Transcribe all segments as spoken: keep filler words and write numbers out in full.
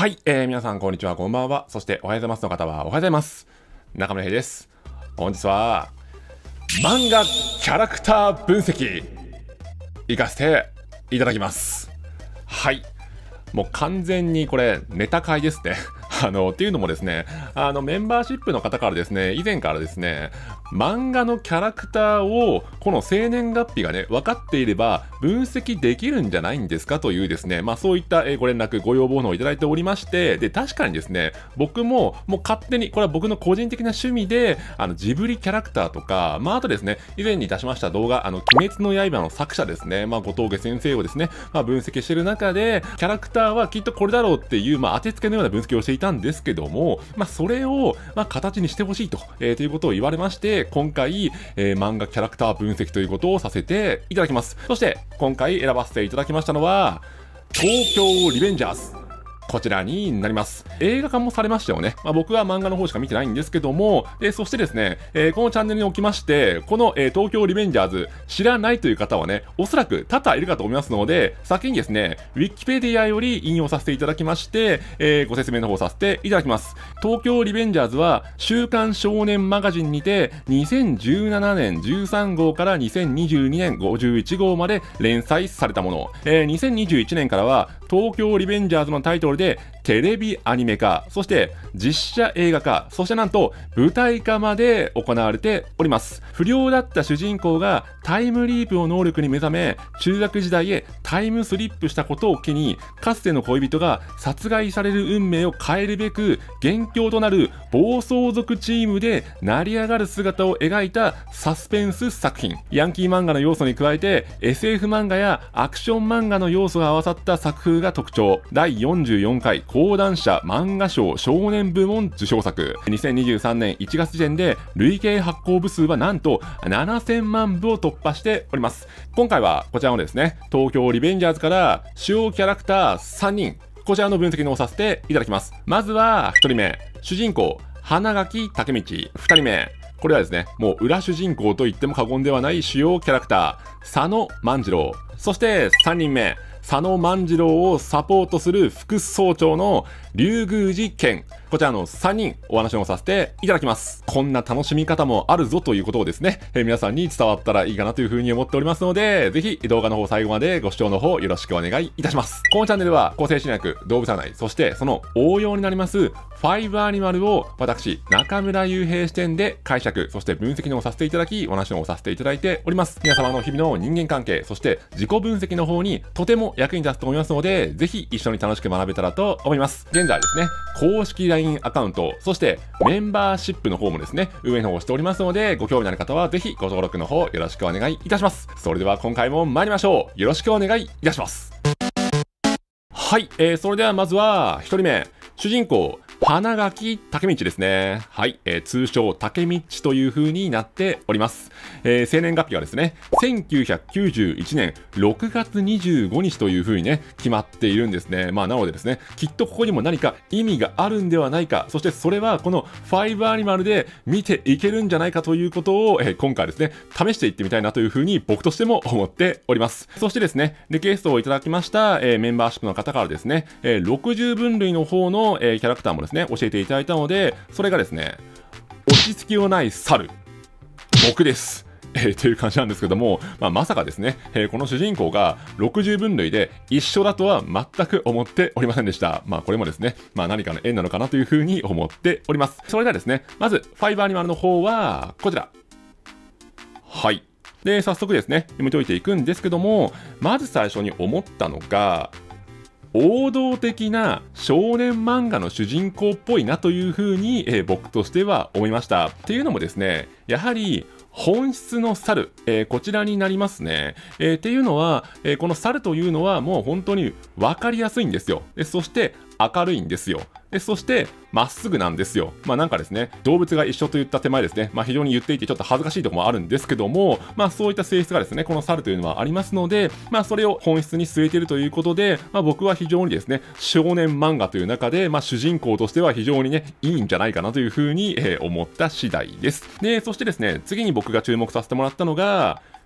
はい、えー、皆さんこんにちは、こんばんは。そしておはようございますの方はおはようございます。中村平です。本日は漫画キャラクター分析行かせていただきます。はい、もう完全にこれネタ会ですね。あのっていうのもですね、あのメンバーシップの方からですね、以前からですね、漫画のキャラクターをこの生年月日がね分かっていれば分析できるんじゃないんですかというですね、まあそういったご連絡ご要望のをいただいておりまして、で確かにですね、僕ももう勝手にこれは僕の個人的な趣味であのジブリキャラクターとか、まああとですね、以前に出しました動画、あの鬼滅の刃の作者ですね、まあ後藤家先生をですね、まあ分析してる中でキャラクターはきっとこれだろうっていう、まあ当てつけのような分析をしていたんですけども、まあそれをまあ形にしてほしいと、えー、ということを言われまして、今回、えー、漫画キャラクター分析ということをさせていただきます。そして今回選ばせていただきましたのは東京リベンジャーズ、こちらになります。映画化もされましたよね。まあ、僕は漫画の方しか見てないんですけども、でそしてですね、えー、このチャンネルにおきまして、この、えー、東京リベンジャーズ知らないという方はね、おそらく多々いるかと思いますので、先にですね、ウィキペディアより引用させていただきまして、えー、ご説明の方させていただきます。東京リベンジャーズは、週刊少年マガジンにて、にせんじゅうななねんじゅうさんごうからにせんにじゅうにねんごじゅういちごうまで連載されたもの。えー、にせんにじゅういちねんからは、東京リベンジャーズのタイトルで、テレビアニメ化、そして実写映画化、そしてなんと舞台化まで行われております。不良だった主人公がタイムリープの能力に目覚め、中学時代へタイムスリップしたことを機に、かつての恋人が殺害される運命を変えるべく、元凶となる暴走族チームで成り上がる姿を描いたサスペンス作品。ヤンキー漫画の要素に加えて、エスエフ 漫画やアクション漫画の要素が合わさった作風が特徴。だいよんじゅうよんかい講談社漫画賞少年部門受賞作。にせんにじゅうさんねんいちがつ時点で累計発行部数はなんとななせんまんぶを突破しております。今回はこちらのですね、東京リベンジャーズから主要キャラクターさんにん、こちらの分析のをさせていただきます。まずはひとりめ、主人公花垣武道。ふたりめ、これはですね、もう裏主人公と言っても過言ではない主要キャラクター佐野万次郎。そしてさんにんめ、佐野万次郎をサポートする副総長の龍宮寺健。こちらのさんにんお話をさせていただきます。こんな楽しみ方もあるぞということをですね、えー、皆さんに伝わったらいいかなというふうに思っておりますので、ぜひ動画の方最後までご視聴の方よろしくお願いいたします。このチャンネルは構成心理学、動物占い、そしてその応用になりますファイブアニマルを私、中村悠平視点で解釈、そして分析の方させていただき、お話の方させていただいております。皆様の日々の人間関係、そして自己分析の方にとても役に立つと思いますので、ぜひ一緒に楽しく学べたらと思います。現在ですね、公式 ライン アカウント、そしてメンバーシップの方もですね、運営の方をしておりますので、ご興味のある方はぜひご登録の方よろしくお願いいたします。それでは今回も参りましょう。よろしくお願いいたします。はい、えー、それではまずはひとりめ、主人公花垣武道ですね。はい、えー、通称武道という風になっております。えー、生年月日はですね、せんきゅうひゃくきゅうじゅういちねんろくがつにじゅうごにちという風にね、決まっているんですね。まあ、なのでですね、きっとここにも何か意味があるんではないか、そしてそれはこのファイブアニマルで見ていけるんじゃないかということを、えー、今回ですね、試していってみたいなという風に僕としても思っております。そしてですね、リクエストをいただきました、えー、メンバーシップの方からですね、えー、ろくじゅうぶんるいの方の、えー、キャラクターもですね、教えていただいたので、それがですね、落ち着きのない猿、僕です。えー、という感じなんですけども、まあ、まさかですね、えー、この主人公がろくじゅうぶんるいで一緒だとは全く思っておりませんでした。まあこれもですね、まあ何かの縁なのかなというふうに思っております。それではですね、まずファイブアニマルの方はこちら。はい。で、早速ですね、読み解いていくんですけども、まず最初に思ったのが、王道的な少年漫画の主人公っぽいなというふうに、えー、僕としては思いました。っていうのもですね、やはり本質の猿、えー、こちらになりますね。えー、っていうのは、えー、この猿というのはもう本当に分かりやすいんですよ。でそして明るいんですよ。でそしてまっすぐなんですよ。まあなんかですね、動物が一緒といった手前ですね、まあ非常に言っていてちょっと恥ずかしいところもあるんですけども、まあそういった性質がですね、この猿というのはありますので、まあそれを本質に据えているということで、まあ僕は非常にですね、少年漫画という中で、まあ主人公としては非常にね、いいんじゃないかなというふうに、えー、思った次第です。で、そしてですね、次に僕が注目させてもらったのが、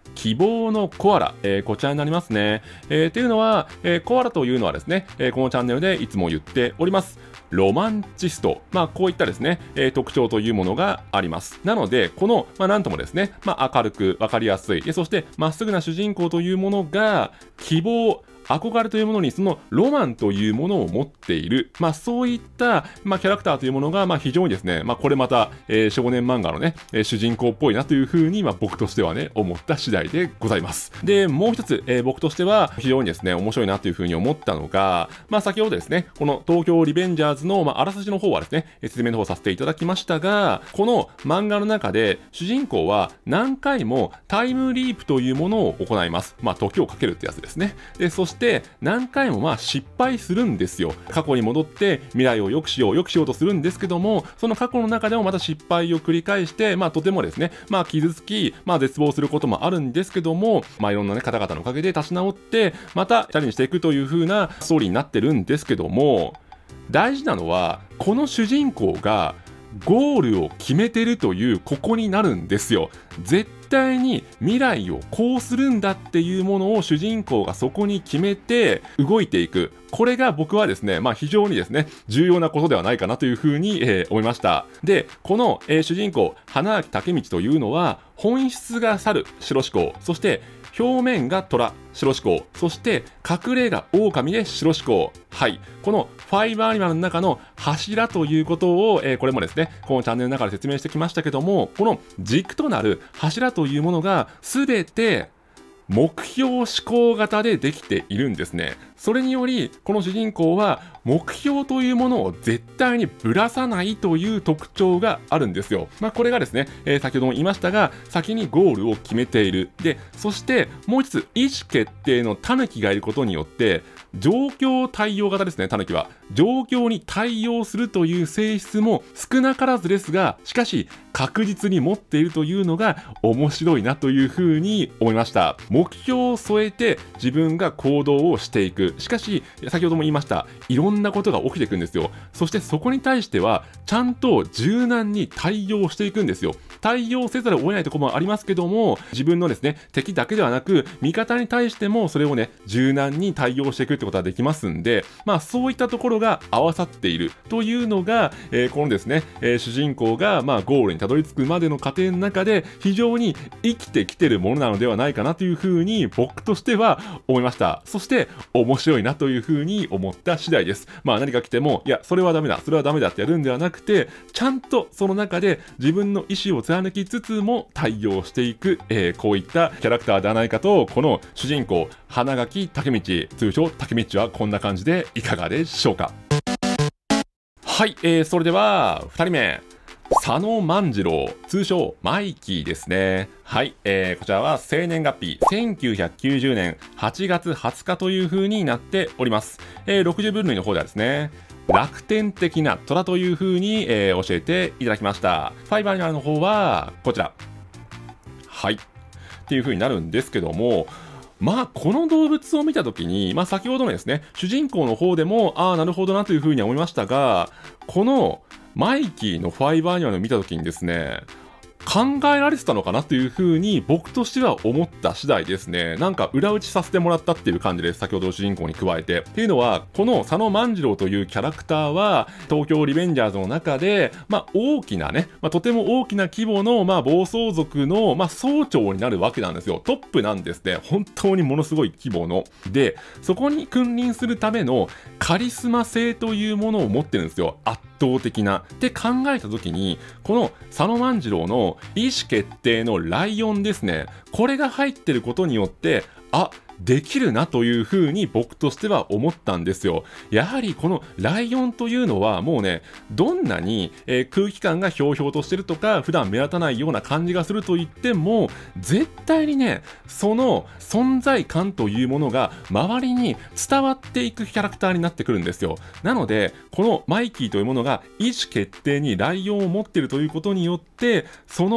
希望のコアラ、えー、こちらになりますね。えー、というのは、えー、コアラというのはですね、えー、このチャンネルでいつも言っております。ロマンチスト。まあ、こういったですね、えー、特徴というものがあります。なので、この、まあ、なんともですね、まあ、明るくわかりやすい、そして、まっすぐな主人公というものが、希望、憧れというものにそのロマンというものを持っている、まあ、そういった、まあ、キャラクターというものが、まあ、非常にですね、まあ、これまた、えー、少年漫画のね、えー、主人公っぽいなというふうに、まあ、僕としてはね、思った次第でございます。で、もう一つ、えー、僕としては非常にですね、面白いなというふうに思ったのが、まあ、先ほどですね、この東京リベンジャーズの、まあ、あらすじの方はですね、説明の方させていただきましたが、この漫画の中で主人公は何回もタイムリープというものを行います。まあ、時をかけるってやつですね。で、そして何回もまあ失敗するんですよ。過去に戻って未来を良くしよう、良くしようとするんですけども、その過去の中でもまた失敗を繰り返して、まあとてもですね、まあ傷つき、まあ絶望することもあるんですけども、まあいろんなね、方々のおかげで立ち直って、またチャレンジしていくという風なストーリーになってるんですけども、大事なのは、この主人公がゴールを決めてるというここになるんですよ。絶対に未来をこうするんだっていうものを主人公がそこに決めて動いていく。これが僕はですね、まあ非常にですね、重要なことではないかなというふうに、えー、思いました。で、この、えー、主人公、花垣武道というのは、本質が猿、白志向、そして表面が虎、白志向、そして隠れが狼で白志向。はい。このファイブアニマルの中の柱ということを、えー、これもですね、このチャンネルの中で説明してきましたけども、この軸となる柱というものが全て目標思考型でできているんですね。それにより、この主人公は目標というものを絶対にぶらさないという特徴があるんですよ。まあこれがですね、えー、先ほども言いましたが、先にゴールを決めている。で、そしてもう一つ、意思決定の狸がいることによって、状況対応型ですね、狸は。状況に対応するという性質も少なからずですが、しかし確実に持っているというのが面白いなというふうに思いました。目標を添えて自分が行動をしていく。しかし、先ほども言いました、いろんなことが起きていくんですよ。そしてそこに対しては、ちゃんと柔軟に対応していくんですよ。対応せざるを得ないところもありますけども、自分のですね、敵だけではなく、味方に対してもそれをね、柔軟に対応していくってことができますんで、まあそういったところが合わさっているというのが、えー、このですね、えー、主人公がまあゴールにたどり着くまでの過程の中で非常に生きてきてるものなのではないかなというふうに僕としては思いました。そして面白いなというふうに思った次第です。まあ何か来ても、いや、それはダメだ、それはダメだってやるんではなくて、ちゃんとその中で自分の意思を貫きつつも対応していく、えー、こういったキャラクターではないかと、この主人公、花垣武道、通称武道はこんな感じでいかがでしょうか。はい、えー、それではふたりめ、佐野万次郎、通称マイキーですね。はい、えー、こちらは生年月日せんきゅうひゃくきゅうじゅうねんはちがつはつかという風になっております。えー、ろくじゅうぶんるいの方ではですね、楽天的な虎という風に、えー、教えていただきました。ファイブアニマルの方はこちら。はい。っていう風になるんですけども、まあ、この動物を見たときに、まあ、先ほどのですね、主人公の方でも、ああ、なるほどなというふうには思いましたが、このマイキーのファイブアニマルを見たときにですね、考えられてたのかなというふうに僕としては思った次第ですね。なんか裏打ちさせてもらったっていう感じです。先ほどの主人公に加えて。っていうのは、この佐野万次郎というキャラクターは、東京リベンジャーズの中で、まあ大きなね、まあ、とても大きな規模の、まあ暴走族の、まあ総長になるわけなんですよ。トップなんですね。本当にものすごい規模の。で、そこに君臨するためのカリスマ性というものを持ってるんですよ。圧倒的な。って考えたときに、この佐野万次郎の意思決定のライオンですね。これが入ってることによって、あ、できるなというふうに僕としては思ったんですよ。やはりこのライオンというのはもうね、どんなに、えー、空気感がひょうひょうとしてるとか、普段目立たないような感じがすると言っても、絶対にね、その存在感というものが周りに伝わっていくキャラクターになってくるんですよ。なので、このマイキーというものが意思決定にライオンを持っているということによって、その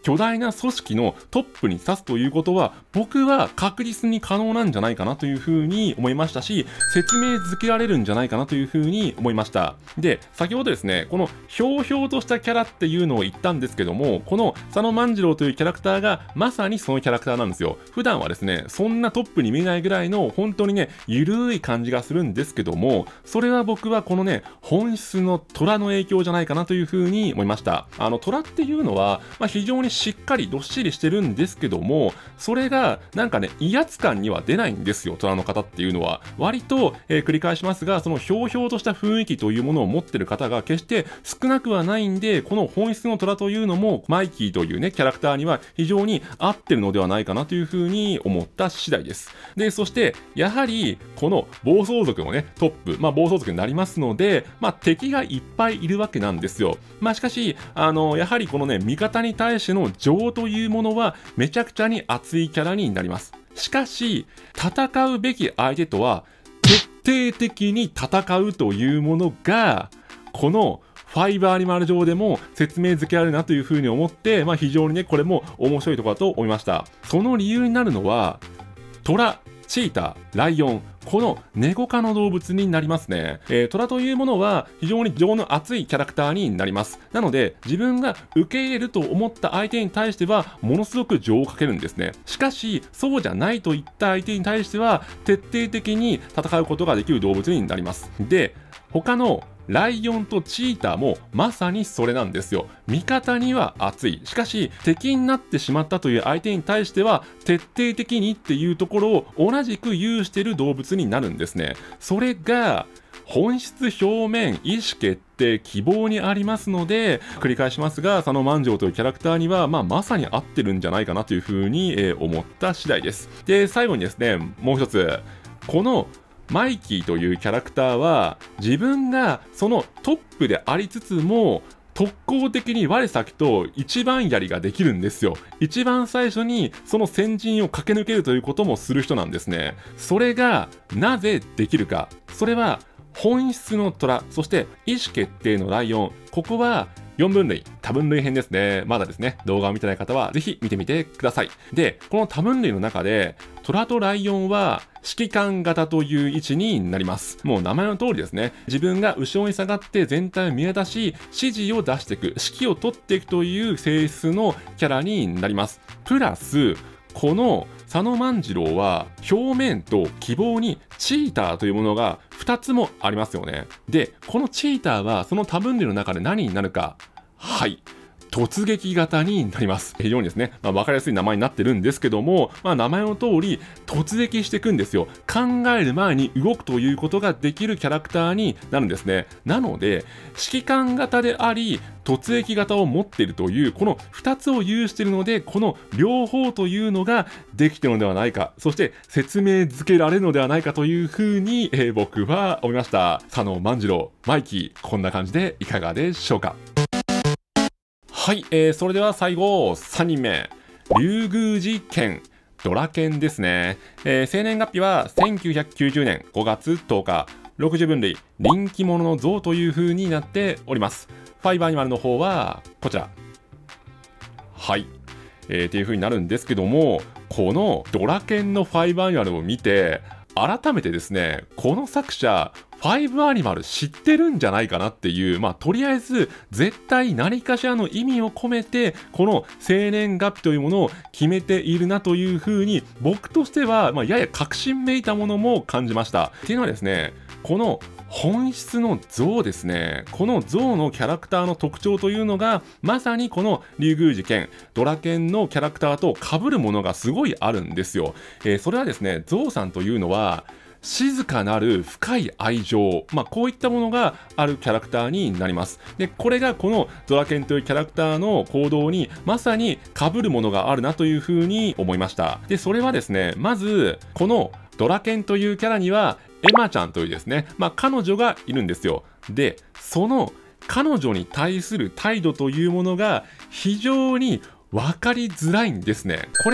巨大な組織のトップに立つということは、僕は確実に可能なんじゃないかなというふうに思いましたし、説明づけられるんじゃないかなというふうに思いました。で、先ほどですね、このひょうひょうとしたキャラっていうのを言ったんですけども、この佐野万次郎というキャラクターがまさにそのキャラクターなんですよ。普段はですね、そんなトップに見えないぐらいの本当にね、ゆるい感じがするんですけども、それは僕はこのね、本質の虎の影響じゃないかなというふうに思いました。あの、虎っていうのは、まあ、非常にしっかりどっしりしてるんですけども、それがなんかね、威圧感には出ないんですよ、虎の方っていうのは。割と、えー、繰り返しますが、そのひょうひょうとした雰囲気というものを持ってる方が決して少なくはないんで、この本質の虎というのも、マイキーというね、キャラクターには非常に合ってるのではないかなというふうに思った次第です。で、そして、やはり、この暴走族のね、トップ、まあ、暴走族になりますので、まあ、敵がいっぱいいるわけなんですよ。まあ、しかし、あの、やはりこのね、味方に対しての情というものは、めちゃくちゃに熱いキャラになります。しかし、戦うべき相手とは、徹底的に戦うというものが、この、ファイブアニマル上でも説明づけられるなというふうに思って、まあ、非常にね、これも面白いところだと思いました。その理由になるのは、トラ、チーター、ライオン、このネコ科の動物になりますね。えー、トラというものは非常に情の熱いキャラクターになります。なので、自分が受け入れると思った相手に対しては、ものすごく情をかけるんですね。しかし、そうじゃないといった相手に対しては、徹底的に戦うことができる動物になります。で、他のライオンとチーターもまさにそれなんですよ。味方には熱い。しかし敵になってしまったという相手に対しては徹底的にっていうところを同じく有している動物になるんですね。それが本質、表面、意思決定、希望にありますので、繰り返しますが、佐野万次郎というキャラクターには、まあ、まさに合ってるんじゃないかなというふうに、えー、思った次第です。で、最後にですね、もう一つ、このマイキーというキャラクターは自分がそのトップでありつつも特攻的に我先と一番槍ができるんですよ。一番最初にその先陣を駆け抜けるということもする人なんですね。それがなぜできるか。それは本質の虎、そして意思決定のライオン。ここはよんぶん類、多分類編ですね。まだですね、動画を見てない方はぜひ見てみてください。で、この多分類の中で、虎とライオンは指揮官型という位置になります。もう名前の通りですね。自分が後ろに下がって全体を見渡し、指示を出していく、指揮を取っていくという性質のキャラになります。プラス、この佐野万次郎は表面と希望にチーターというものがふたつもありますよね。で、このチーターはその多分類の中で何になるか。はい。突撃型になります。非常にですね、まあ、分かりやすい名前になってるんですけども、まあ、名前の通り突撃していくんですよ。考える前に動くということができるキャラクターになるんですね。なので、指揮官型であり、突撃型を持っているという、このふたつを有しているので、この両方というのができているのではないか、そして説明づけられるのではないかというふうに、えー、僕は思いました。佐野万次郎、マイキー、こんな感じでいかがでしょうか。はい、えー、それでは最後さんにんめ、龍宮寺剣ドラケンですね。えー、生年月日はせんきゅうひゃくきゅうじゅうねんごがつとおか、ろくじゅうぶん類、人気者の像という風になっております。ファイブアニマルの方はこちら、はい、えー、っていう風になるんですけども、このドラケンのファイブアニマルを見て改めてですね、この作者ファイブアニマル知ってるんじゃないかなっていう、まあとりあえず絶対何かしらの意味を込めてこの生年月日というものを決めているなというふうに僕としては、まあ、やや確信めいたものも感じました。っていうのはですね、この本質の像ですね。この像のキャラクターの特徴というのがまさにこの龍宮寺剣ドラケンのキャラクターと被るものがすごいあるんですよ。えー、それはですね、像さんというのは静かなる深い愛情、まあ、こういったものがあるキャラクターになります。で、これがこのドラケンというキャラクターの行動にまさに被るものがあるなというふうに思いました。で、それはですね、まずこのドラケンというキャラにはエマちゃんというですね、まあ、彼女がいるんですよ。で、その彼女に対する態度というものが非常に分かりづらいんですね。これは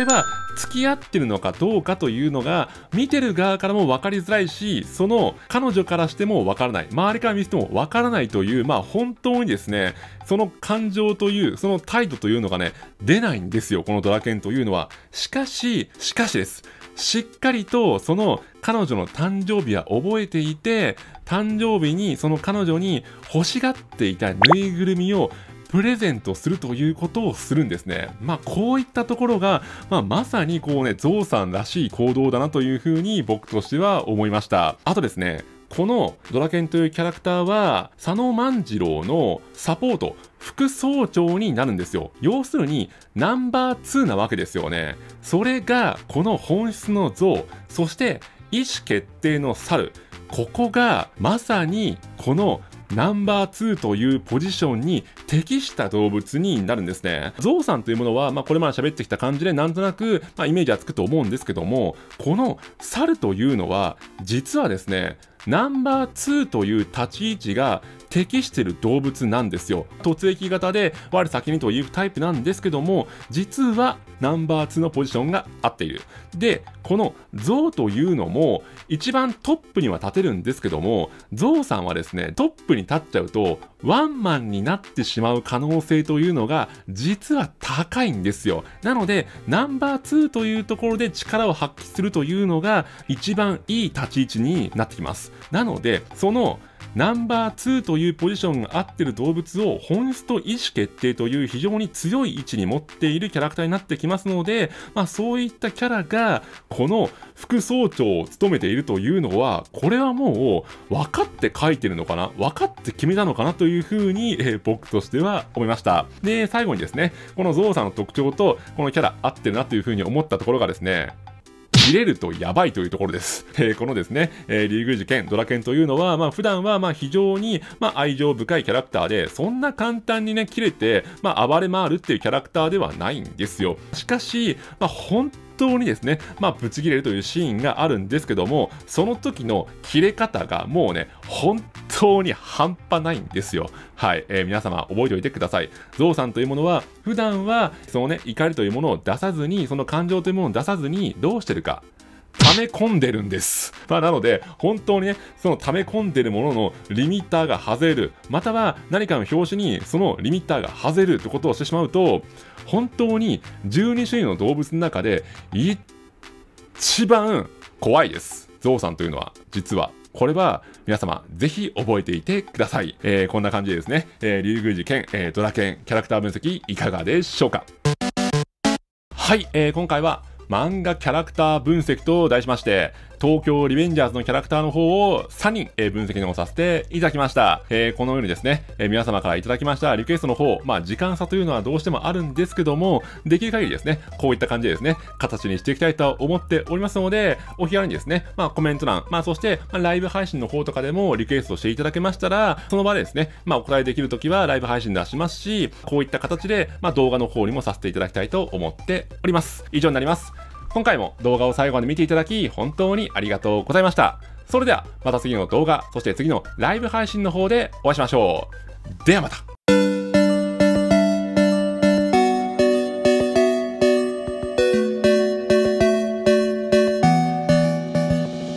付き合ってるのかどうかというのが見てる側からも分かりづらいし、その彼女からしても分からない、周りから見ても分からないという、まあ本当にですね、その感情というその態度というのがね出ないんですよ、このドラケンというのは。しかししかしですしっかりとその彼女の誕生日は覚えていて、誕生日にその彼女に欲しがっていたぬいぐるみをプレゼントするということをするんですね。まあこういったところが、まあ、まさにこうねゾウさんらしい行動だなというふうに僕としては思いました。あとですね、このドラケンというキャラクターは佐野万次郎のサポート副総長になるんですよ。要するにナンバーツーなわけですよね。それがこの本質のゾウ、そして意思決定の猿、ここがまさにこのナンバーツーというポジションに適した動物になるんですね。ゾウさんというものは、まあ、これまで喋ってきた感じでなんとなく、まあ、イメージはつくと思うんですけども、この猿というのは実はですねナンバーツーという立ち位置が適している動物なんですよ。突撃型で我先にというタイプなんですけども、実はナンバーツーのポジションが合っている。で、このゾウというのも一番トップには立てるんですけども、ゾウさんはですねトップに立っちゃうとワンマンになってしまう可能性というのが実は高いんですよ。なのでナンバーツーというところで力を発揮するというのが一番いい立ち位置になってきます。なのでそのナンバーツーというポジションが合っている動物を本質と意思決定という非常に強い位置に持っているキャラクターになってきますので、まあ、そういったキャラがこの副総長を務めているというのは、これはもう分かって書いてるのかな、分かって決めたのかなというふうに、えー、僕としては思いました。で、最後にですね、このゾウさんの特徴とこのキャラ合ってるなというふうに思ったところがですね、切れるとやばいというところです。えー、このですね、えー、リーグ事件、ドラケンというのは、まあ普段はまあ非常にまあ愛情深いキャラクターで、そんな簡単にね、切れて、まあ暴れ回るっていうキャラクターではないんですよ。しかし、まあ本当にですね、まあブチ切れるというシーンがあるんですけども、その時の切れ方がもうね、本当に半端ないんですよ。はい、えー、皆様覚えておいてください。ゾウさんというものは普段はそのね怒りというものを出さずに、その感情というものを出さずにどうしてるか、溜め込んでるんです。まあ、なので本当にねその溜め込んでるもののリミッターが外れる、または何かの拍子にそのリミッターが外れるということをしてしまうと、本当にじゅうに種類の動物の中で一番怖いです、ゾウさんというのは。実はこれは皆様ぜひ覚えていてください。えー、こんな感じでですね、えー、竜宮寺剣、えー、ドラケンキャラクター分析いかがでしょうか。はい、えー、今回は漫画キャラクター分析と題しまして、東京リベンジャーズのキャラクターの方をさんにん、えー、分析の方させていただきました。えー、このようにですね、えー、皆様からいただきましたリクエストの方、まあ時間差というのはどうしてもあるんですけども、できる限りですね、こういった感じでですね、形にしていきたいと思っておりますので、お気軽にですね、まあコメント欄、まあそして、まあ、ライブ配信の方とかでもリクエストしていただけましたら、その場でですね、まあお答えできるときはライブ配信出しますし、こういった形で、まあ動画の方にもさせていただきたいと思っております。以上になります。今回も動画を最後まで見ていただき本当にありがとうございました。それではまた次の動画、そして次のライブ配信の方でお会いしましょう。ではまた。